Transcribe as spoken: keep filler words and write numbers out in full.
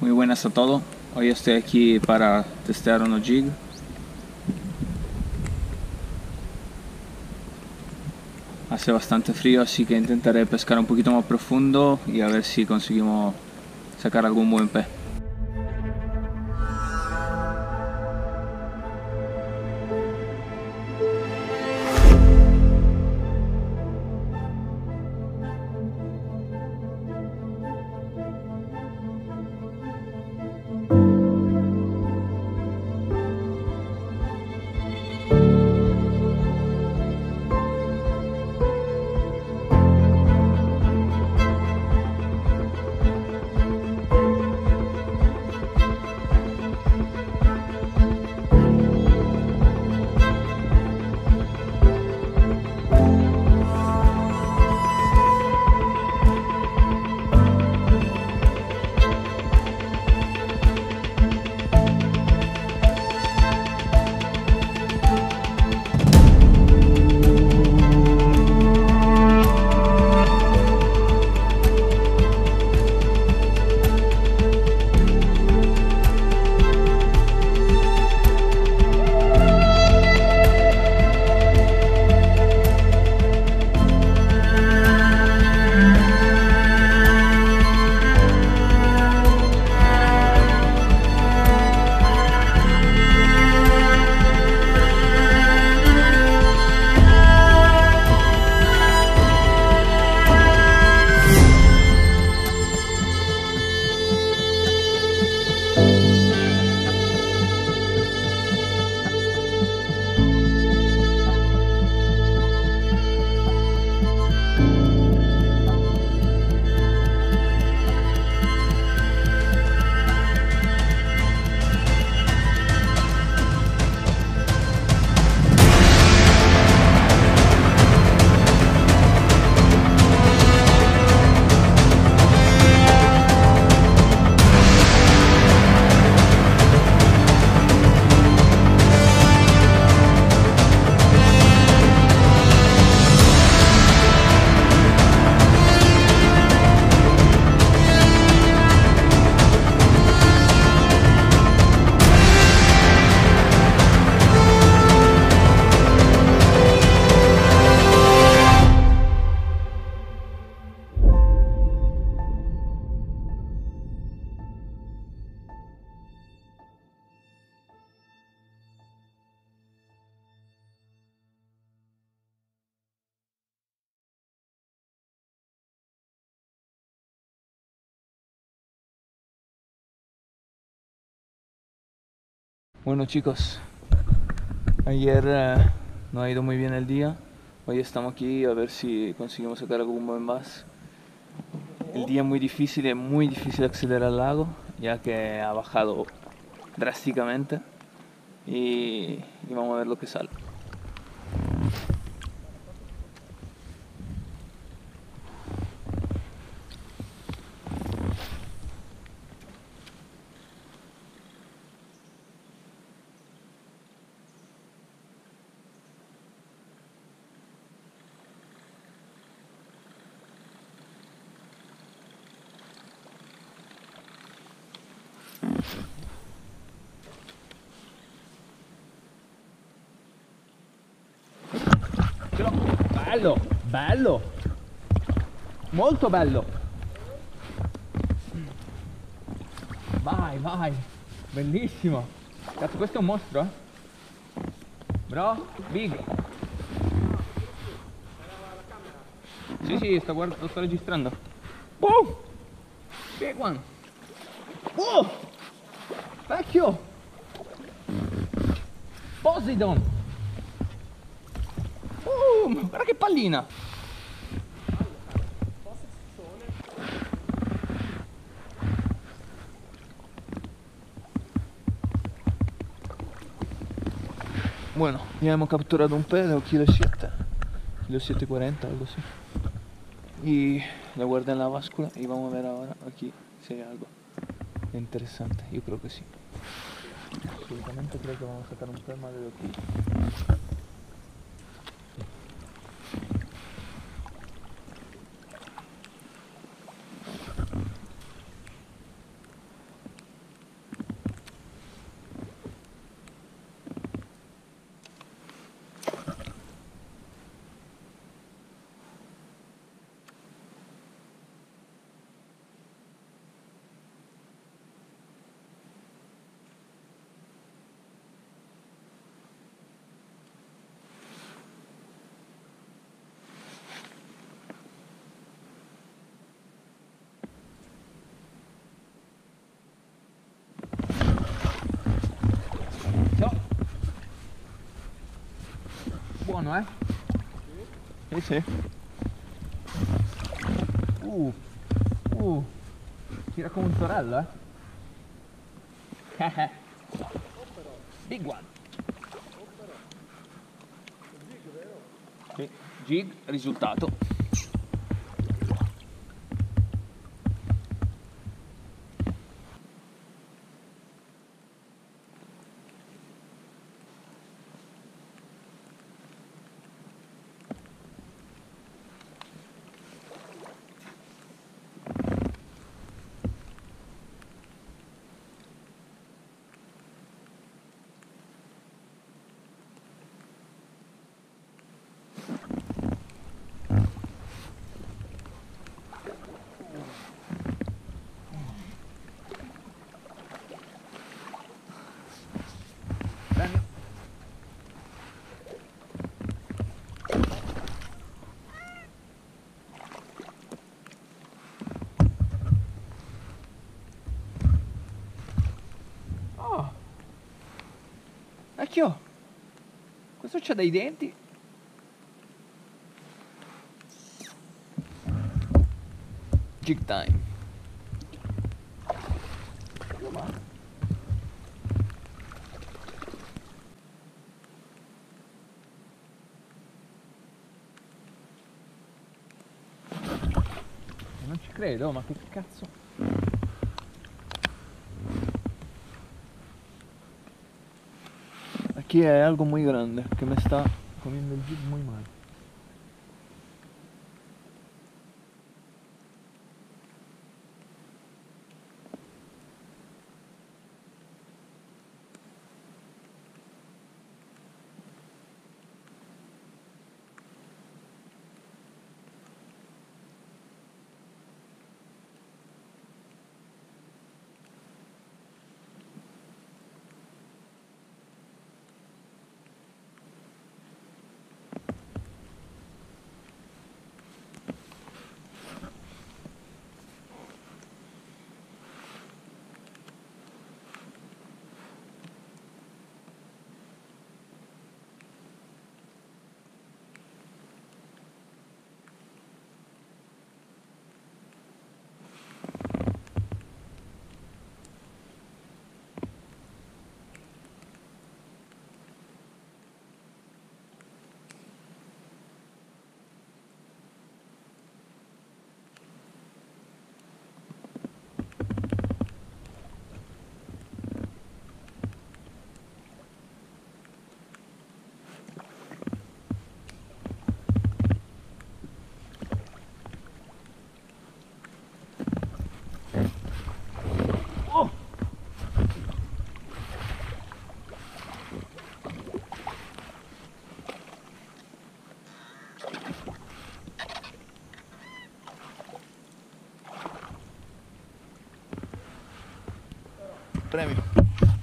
Muy buenas a todos. Hoy estoy aquí para testear unos jig. Hace bastante frío, así que intentaré pescar un poquito más profundo y a ver si conseguimos sacar algún buen pez. Bueno chicos, ayer uh, no ha ido muy bien el día. Hoy estamos aquí a ver si conseguimos sacar algún buen bass. El día es muy difícil, es muy difícil acceder al lago, ya que ha bajado drásticamente. Y, y vamos a ver lo que sale. Bello, bello, molto bello. Vai, vai, bellissimo. Cazzo, questo è un mostro, eh? Bro, big. Sì, sì, sto, guard- lo sto registrando. Oh! Big one. Oh! Vecchio! Poseidon! Uh, guarda che pallina! Bueno, ya hemos capturado un pez de un kilo siete, kilo siete cuarenta, algo así. Y lo guardé en la báscula y vamos a ver ahora aquí si hay algo interesante. Yo creo que sí. Absolutamente creo que vamos a sacar un pez más de dos kilos. buono, eh? Sì, sì. Uh, uh, tira come un torello, eh? Big one. Sì, jig, risultato. Bene. Oh, vecchio, questo c'ha dei denti. Jig time. Non ci credo, ma che cazzo? Aquí hay algo muy grande que me está Comiendo il jig muy male. premio.